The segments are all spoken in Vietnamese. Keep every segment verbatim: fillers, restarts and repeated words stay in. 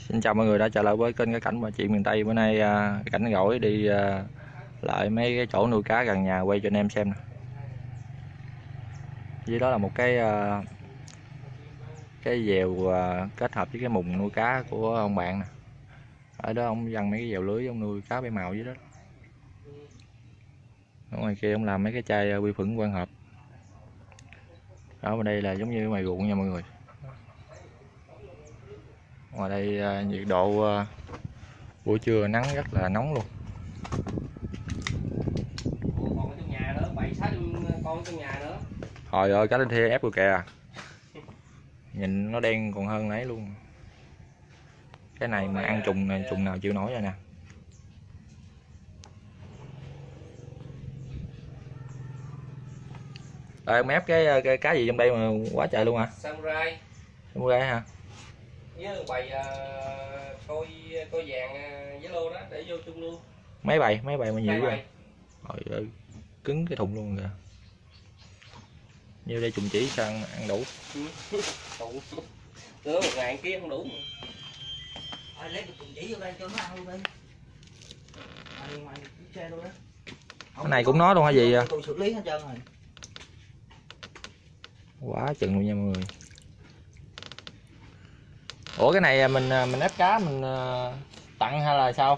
Xin chào mọi người đã trở lại với kênh Cái Cảnh và Chuyện Miền Tây. Bữa nay à, Cảnh gỏi đi à, lại mấy cái chỗ nuôi cá gần nhà quay cho anh em xem nè. Dưới đó là một cái à, cái dèo à, kết hợp với cái mùng nuôi cá của ông bạn nè. Ở đó ông dăng mấy cái dèo lưới ông nuôi cá bảy màu dưới đó. Ở ngoài kia ông làm mấy cái chai quy phẫn quang hợp. Ở bên đây là giống như ngoài ruộng nha mọi người. Ngoài đây à, nhiệt độ à, buổi trưa nắng rất là nóng luôn. Còn ở trong nhà nữa, bảy sáu con ở trong nhà nữa. Trời ơi, cá lên thia ép rồi kìa. Nhìn nó đen còn hơn nãy luôn. Cái này mà ăn trùng này, trùng nào chịu nổi rồi nè. Rồi ông ép cái, cái cá gì trong đây mà quá trời luôn hả? Samurai. Samurai hả? Với bầy uh, coi coi vàng uh, yellow đó để vô chung luôn. Mấy bầy, mấy bầy mà nhiều quá. Bầy. Trời ơi, cứng cái thùng luôn kìa. Như đây trùng chỉ sao ăn, ăn đủ. Đủ. Nữa một ngàn kia không đủ. Thôi lấy trùng chỉ vô đây cho nó ăn luôn đi. Ngoài ngoài xe luôn đó. Cái này cũng nói luôn hả gì à? Tôi xử lý hết trơn rồi. Quá chừng luôn nha mọi người. Ủa cái này mình mình ép cá mình tặng hay là sao?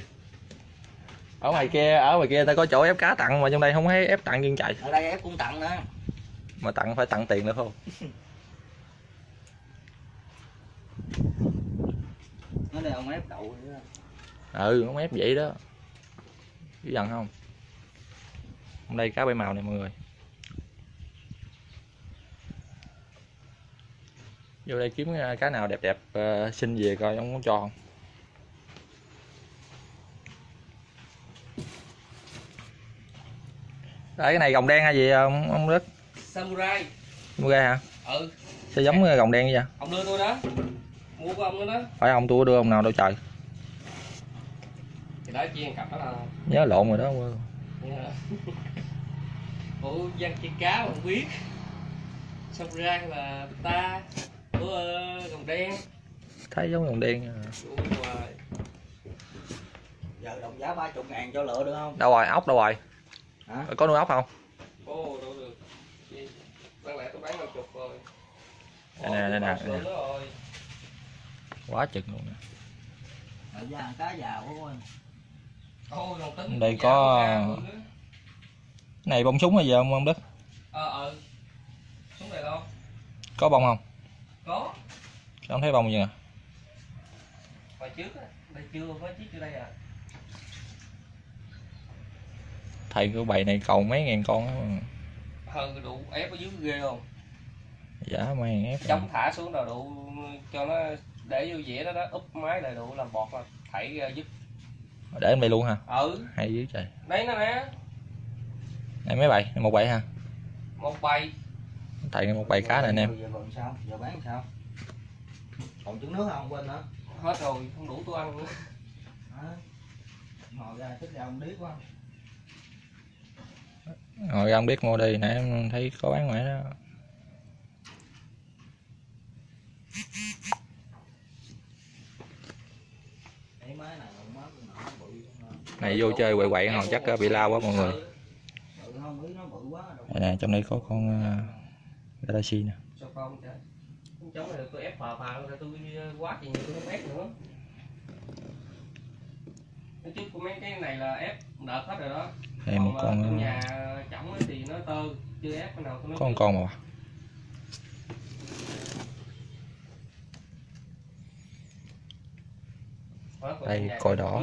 Ở ngoài kia ở ngoài kia ta có chỗ ép cá tặng mà trong đây không thấy ép tặng dân chạy. Ở đây ép cũng tặng nữa. Mà tặng phải tặng tiền nữa không? Nó đây ông ép đậu nữa. Ừ, ông ép vậy đó. Chứ dần không? Trong đây cá bảy màu này mọi người. Vô đây kiếm cá nào đẹp đẹp uh, xin về coi ông có cho không. Đấy, cái này gồng đen hay gì ông ông Đức? Samurai. Samurai hả? Ừ. Sao giống gồng đen vậy? Ông đưa tôi đó. Mua của ông nữa đó. Phải ông tôi đưa ông nào đâu trời. Thì đó chiên cặp đó là Nhớ lộn rồi đó. Ủa dân chiên cá mà không biết. Samurai là ta của uh, gồng đen. Thấy giống gồng đen. Giờ đồng giá ba mươi ngàn cho lựa được không? Đâu rồi, ốc đâu rồi? Hả? Có nuôi ốc không? Ồ, đâu được. Đáng lẽ tôi bán năm mươi rồi. Đây nè, đây nè. Đây nè. Quá chừng luôn nè. Ở da cá già quá quên. Ồ, tính đây có này bông súng hay gì không ông Đức? Ờ ờ. Súng này đâu? Có bông không? Có. Không thấy bông gì nè. Hồi trước á, đây chưa có chiếc ở đây à. Thầy của bầy này cầu mấy ngàn con á mà. Hơn đủ ép ở dưới ghê không? Dạ mấy ngàn ép. Chống thả xuống là đủ cho nó để vô dĩa đó đó, úp máy lại đủ làm bọt là thảy dứt. Để em đây luôn hả? Ừ. Hay dữ trời. Đấy nó nè. Này mấy bầy, một bầy hả? Một bầy. Thầy một bầy cá này anh em. Giờ còn sao? Giờ bán sao? Còn trứng nước không quên nữa. Hết rồi, không đủ tôi ăn nữa. Hả? Ngồi ra thích ra ông điếc quá. Rồi ông biết mua đi, nãy em thấy có bán ngoài đó. Này vô chơi quậy quậy hồi chắc bị lao quá mọi người. Đây nè, trong đây có con uh, Galaxy nè. Sao không chứ? Chống này tôi ép phà phà rồi tôi quá gì nhiều tôi không ép nữa. Nói trước của mấy cái này là ép đợt hết rồi đó. Đây một còn con nhà chổng thì nó tơ chưa ép cái nào tôi nói. Có một con mà. Đây còi đỏ.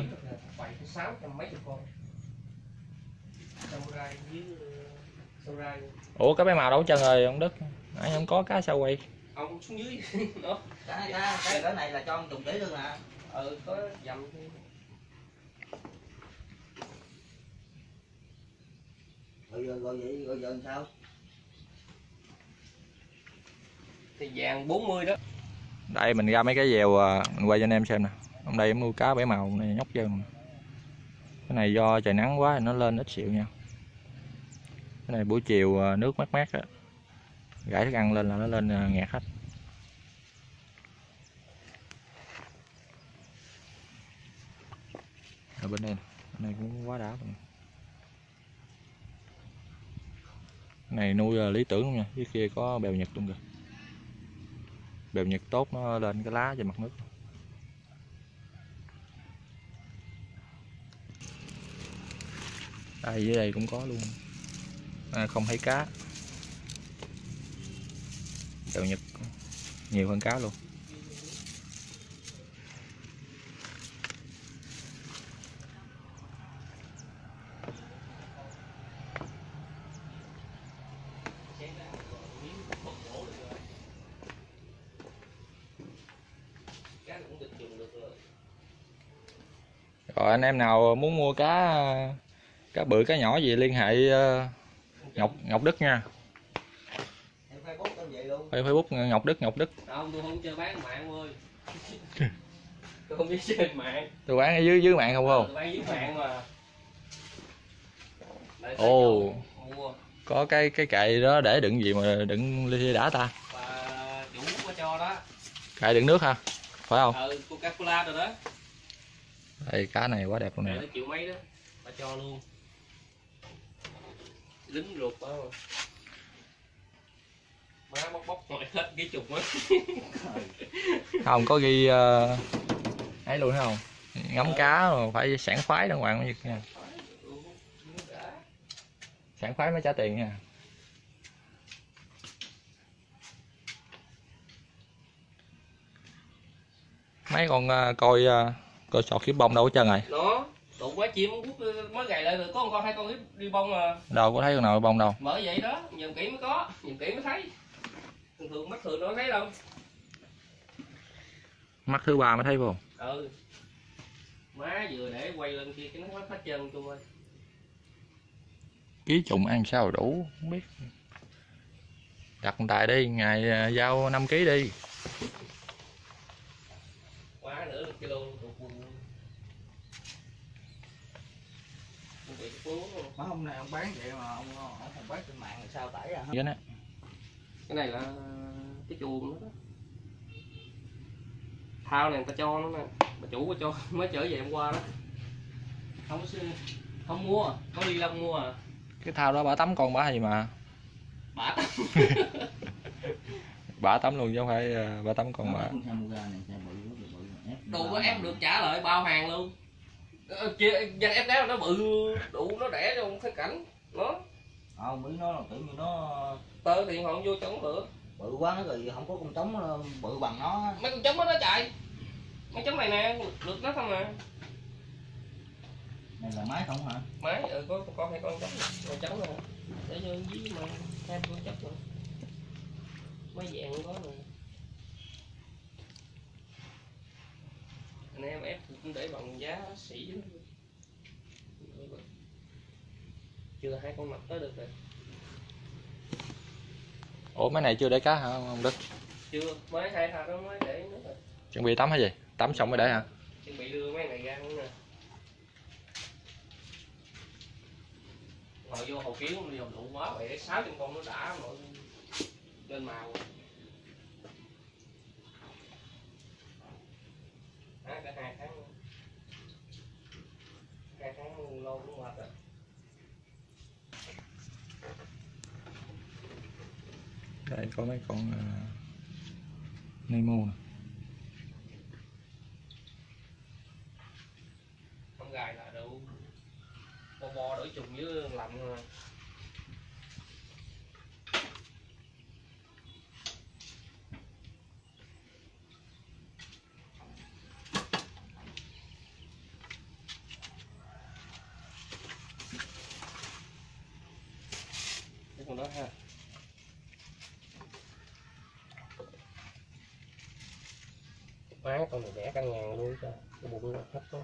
Ủa cái bé màu đâu chân rồi ông Đức? Nãy không có cá sao quay. Ông xuống dưới đó. Cái cái cái cái này là cho ông trùng chỉ luôn nè. Ừ có dầm. Rồi giờ rồi vậy rồi giờ làm sao? Thì vàng bốn mươi đó. Đây mình ra mấy cái dèo mình quay cho anh em xem nè. Hôm đây em nuôi cá bảy màu này nhóc chân. Cái này do trời nắng quá nó lên ít xịu nha. Cái này buổi chiều nước mát mát á. Gãi thức ăn lên là nó lên nghẹt hết. bên đây nè. Bên này cũng quá đã rồi. Cái này nuôi là lý tưởng luôn nha, dưới kia có bèo Nhật luôn kìa. Bèo Nhật tốt nó lên cái lá trên mặt nước. Đây dưới đây cũng có luôn. À, không thấy cá. Bèo Nhật nhiều hơn cá luôn. Rồi anh em nào muốn mua cá cá bự cá nhỏ gì liên hệ Ngọc Ngọc Đức nha. Facebook Ngọc Đức Ngọc Đức. Không, tôi không chơi bán mạng ơi. Tôi không biết trên mạng. Tôi bán ở dưới dưới mạng không không? Tôi bán dưới mạng mà. Ồ. Có cái cái kệ đó để đựng gì mà đựng ly đã ta? Và chủ có cho đó. Kệ đựng nước hả? Phải không? Ừ, Coca-Cola rồi đó. Đây cá này quá đẹp luôn nè. Chịu mấy đó, bà cho luôn. Lính ruột đó mà. Má bóc bóc mọi hết cái chục á. Không có ghi uh, ấy luôn thấy không? Ngắm ừ. Cá rồi phải sảng khoái đàng hoàng mới nha. Sảng khoái mới trả tiền nha. Mấy con uh, coi uh, coi sọt kiếm bông đâu hết trơn rồi. Nó tụ quá chim quốc mới gầy lại được có một con hai con đi bông à. Đâu có thấy con nào bông đâu. Bởi vậy đó, nhìn kỹ mới có, nhìn kỹ mới thấy. Thường thường mắt thường nó thấy đâu. Mắt thứ ba mới thấy không? Ừ. Má vừa để quay lên kia cái nó hết hết trơn chung ơi. Ký trùng ăn sao đủ không biết. Đặt tài đi, ngày giao năm ký đi. Quá nữa được kilo tụt quần. Mấy hôm nay ông bán vậy mà ông ông không bán trên mạng là sao tải ra hết. Cái này là cái chuồng đó. Thao này người ta cho nó nè, bà chủ có cho mới trở về hôm qua đó. Không có không mua, có ly lông mua à. Cái thao đó bả tắm con bả gì mà. Bả tắm. Bả tắm luôn chứ không phải bả tắm con bả. Đủ có ép được trả lại bao hàng luôn. Dân ép đéo nó bự đủ nó đẻ cho ông thấy cảnh nó. Không biết nó là kiểu như nó tơ thì họ vô trống nữa. Bự quá nó rồi không có con trống bự bằng nó. Mấy con trống đó nó chạy. Mấy trống này nè, được nó không nè. Này là máy không hả? Máy, ừ, có con hai con trống, con trống nè. Để vô dí mà hai con trống nữa. Mấy dạng có nè. Anh em ép cũng để bằng giá xỉ lắm. Chưa hai con mập tới được rồi. Ủa mấy này chưa để cá hả ông Đức? Chưa, mới hai thằng đó mới để nữa rồi. Chuẩn bị tắm hay gì? Tắm xong mới để hả? Chuẩn bị đưa mấy này ra nữa nè. Ngồi vô hồ kiến đi dòng đủ quá vậy, sáu trăm con nó đã mà lên màu. À, cả hai tháng hai tháng lâu cũng mệt rồi. Đây có mấy con uh, Nemo nè. Con gài là đủ bo bo đổi trùng với lạnh rồi. Cái con đó ha. Má con này đẻ cả ngàn luôn cho cái bụng nó hết luôn.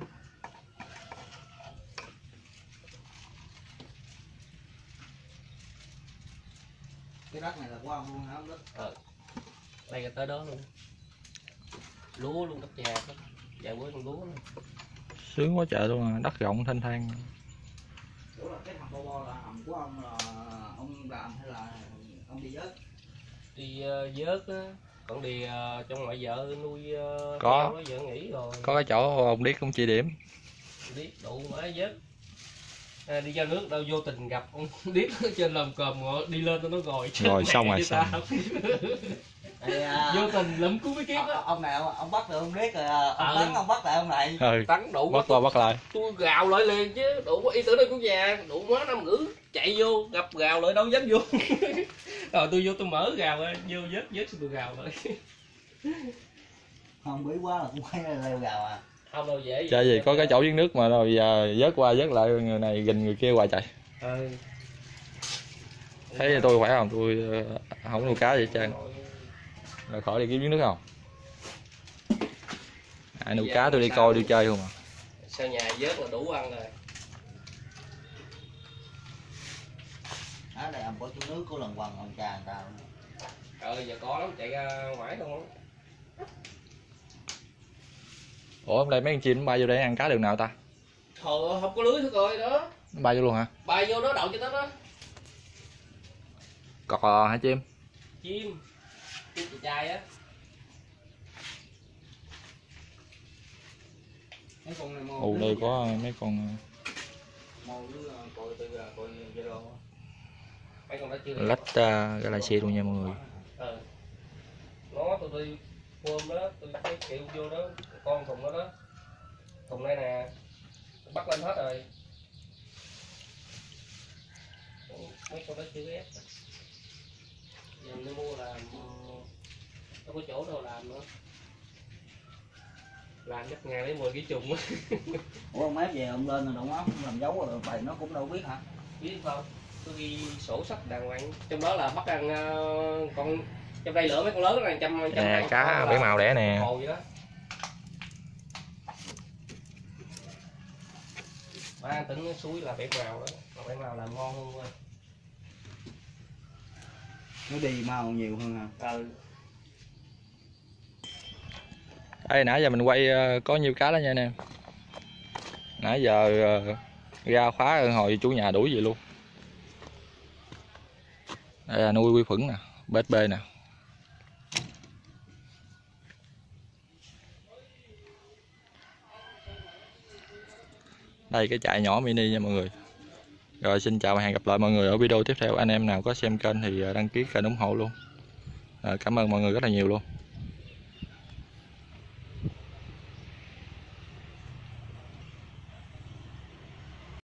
Cái đất này là của ông luôn hả ông Đức? Ờ. Đây là tới đó luôn. Lúa luôn, đất già đó. Vài bữa con lúa nữa. Sướng quá trời luôn à, đất rộng thanh thang. Ủa là cái hầm bo bo là hầm của ông là ông làm hay là ông đi vớt? Đi uh, vớt á. Còn đi uh, trong ngoại vợ nuôi uh, có đó, vợ nghỉ rồi. Có cái chỗ ông biết cũng chỉ điểm. điếc đủ má vết. À, đi ra nước đâu vô tình gặp con điếc trên lồng còm đi lên nó ngồi Rồi xong rồi xong. Thì, à, vô tình lụm cứu cái kiếp ông, á. ông này ông, ông bắt được ông biết rồi, ông Ờ. Tấn ông bắt lại ông này. Ừ. Tấn đủ Bắt qua bắt lại. tôi gào lại liền chứ đủ ý tưởng đây của nhà đủ quá năm ngữ chạy vô gặp gào lại đâu dám vô. Rồi tôi vô tôi mở gào ra vô vết vết tôi gào lại. Không bí quá là cũng phải leo gào à. Không đâu dễ Chơi gì có cái chỗ giếng nước mà rồi giờ vớt qua vớt lại người này gình người kia hoài chạy. Ừ. Thấy tôi khỏe không? Tôi ờ, không nuôi cá gì hết trơn. Rồi khỏi đi kiếm giếng nước không? Ai nuôi cá tôi đi coi đi chơi không à. Sao nhà vớt là đủ ăn rồi. Đó đây ông có chút nước của lần quần ông cha người ta. Ờ giờ có lắm chạy ra ngoài không á. Ủa hôm nay mấy con chim nó bay vô đây ăn cá đường nào ta? Trời ơi, không có lưới thôi coi đó. Nó bay vô luôn hả? Bay vô đó đậu cho nó đó. Cò hả chim? Chim. Chim chị trai á. Mấy con này mò. Ồ đây có mấy con Mò đứa coi từ coi video. Mấy con đó chưa. lách uh, galaxy luôn nha mọi người. Ờ. Nó tụi tôi phơm đó, tôi bắt cái kiểu vô đó, con thùng đó đó. Thùng đây nè. Tôi bắt lên hết rồi. Mấy con đó chưa ép. Giờ nó mua làm đâu có chỗ đâu làm nữa. Làm chắc ngàn lấy mười cái trùng á. Ủa ông ép về ông lên rồi đụng ốc làm dấu rồi bày nó cũng đâu biết hả? Biết không? Tôi ghi sổ sách đàng hoàng. Trong đó là bắt ăn uh, con trong đây lửa mấy con lớn này trăm trăm Nè cá bảy màu đẻ nè. hồ vậy đó. Ba tính suối là bảy màu đó, còn bảy màu làm ngon hơn thôi. Nó đi mau nhiều hơn hả? Ừ. Đây nãy giờ mình quay uh, có nhiêu cá đó nha anh em. Nãy giờ uh, ra khóa hồi chủ nhà đuổi gì luôn. Đây là nuôi quy phửng nè, bết bê nè. Đây cái trại nhỏ mini nha mọi người. Rồi xin chào và hẹn gặp lại mọi người ở video tiếp theo. Anh em nào có xem kênh thì đăng ký kênh ủng hộ luôn. À, cảm ơn mọi người rất là nhiều luôn.